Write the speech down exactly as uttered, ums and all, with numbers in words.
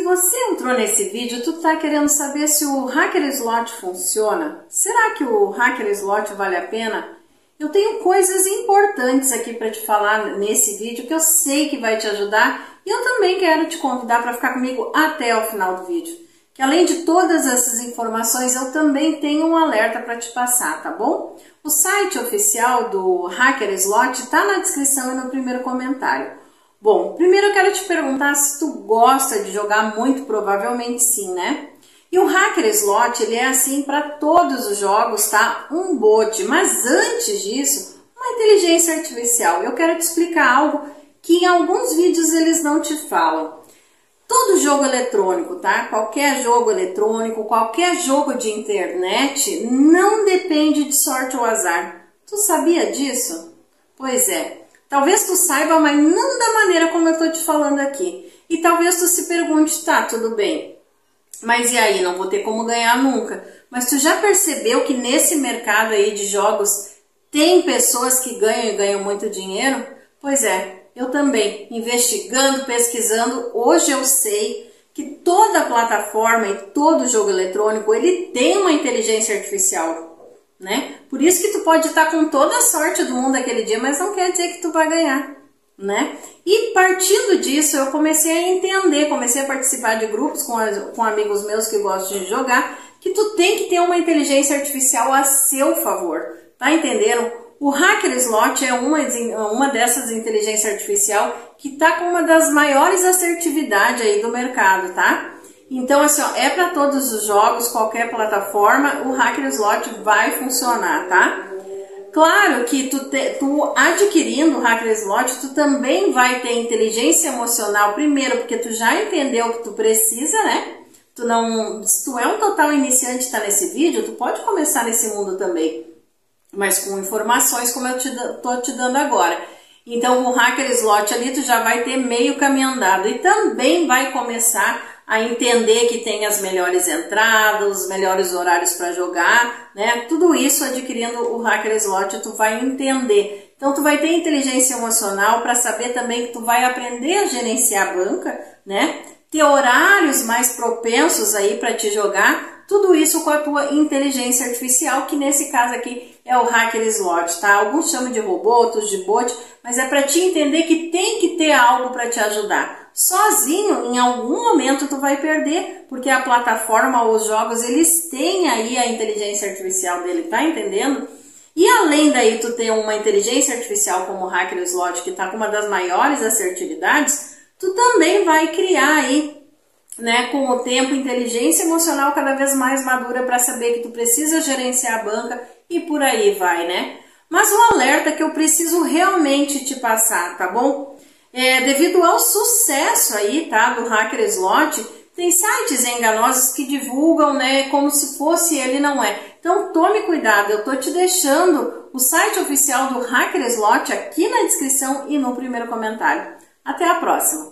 você entrou nesse vídeo, tu tá querendo saber se o Hacker Slot funciona? Será que o Hacker Slot vale a pena? Eu tenho coisas importantes aqui para te falar nesse vídeo que eu sei que vai te ajudar e eu também quero te convidar para ficar comigo até o final do vídeo. Que além de todas essas informações, eu também tenho um alerta para te passar, tá bom? O site oficial do Hacker Slot está na descrição e no primeiro comentário. Bom, primeiro eu quero te perguntar se tu gosta de jogar, muito provavelmente sim, né? E o Hacker Slot, ele é assim para todos os jogos, tá? Um bot, mas antes disso, uma inteligência artificial. Eu quero te explicar algo que em alguns vídeos eles não te falam. Todo jogo eletrônico, tá? Qualquer jogo eletrônico, qualquer jogo de internet, não depende de sorte ou azar. Tu sabia disso? Pois é. Talvez tu saiba, mas não da maneira como eu tô te falando aqui. E talvez tu se pergunte, tá, tudo bem, mas e aí, não vou ter como ganhar nunca. Mas tu já percebeu que nesse mercado aí de jogos tem pessoas que ganham e ganham muito dinheiro? Pois é, eu também, investigando, pesquisando, hoje eu sei que toda plataforma e todo jogo eletrônico, ele tem uma inteligência artificial, né? Por isso que tu pode estar com toda a sorte do mundo aquele dia, mas não quer dizer que tu vai ganhar, né? E partindo disso, eu comecei a entender, comecei a participar de grupos com, as, com amigos meus que gostam de jogar, que tu tem que ter uma inteligência artificial a seu favor, tá entendendo? O Hacker Slot é uma, uma dessas inteligências artificial que tá com uma das maiores assertividades aí do mercado, tá? Então, assim, ó, é para todos os jogos, qualquer plataforma, o Hacker Slot vai funcionar, tá? Claro que tu, te, tu adquirindo o Hacker Slot, tu também vai ter inteligência emocional, primeiro, porque tu já entendeu o que tu precisa, né? Tu não, se tu é um total iniciante e tá nesse vídeo, tu pode começar nesse mundo também, mas com informações como eu te, tô te dando agora. Então, o Hacker Slot ali, tu já vai ter meio caminho andado e também vai começar a entender que tem as melhores entradas, os melhores horários para jogar, né? Tudo isso adquirindo o Hacker Slot, tu vai entender. Então, tu vai ter inteligência emocional para saber também que tu vai aprender a gerenciar a banca, né? Ter horários mais propensos aí para te jogar, tudo isso com a tua inteligência artificial, que nesse caso aqui é o Hacker Slot, tá? Alguns chamam de robô, outros de bot, mas é para te entender que tem que ter algo para te ajudar. Sozinho, em algum momento tu vai perder, porque a plataforma ou os jogos, eles têm aí a inteligência artificial dele, tá entendendo? E além daí tu ter uma inteligência artificial como o Hacker Slot, que tá com uma das maiores assertividades, tu também vai criar aí, né, com o tempo, inteligência emocional cada vez mais madura para saber que tu precisa gerenciar a banca e por aí vai, né? Mas um alerta que eu preciso realmente te passar, tá bom? É, devido ao sucesso aí, tá, do Hacker Slot, tem sites enganosos que divulgam, né, como se fosse ele, não é. Então tome cuidado, eu tô te deixando o site oficial do Hacker Slot aqui na descrição e no primeiro comentário. Até a próxima!